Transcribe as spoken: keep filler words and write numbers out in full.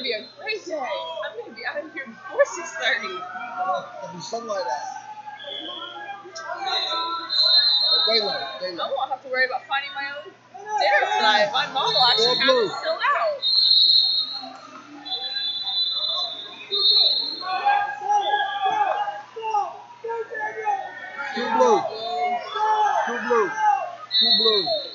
gonna be a great day. I'm gonna be out of here before six thirty. Oh, it'll be sunlight out. Daylight, daylight. I won't have to worry about finding my own dinner tonight. My mom will actually have it still out. Two blue. Two blue. Two blue.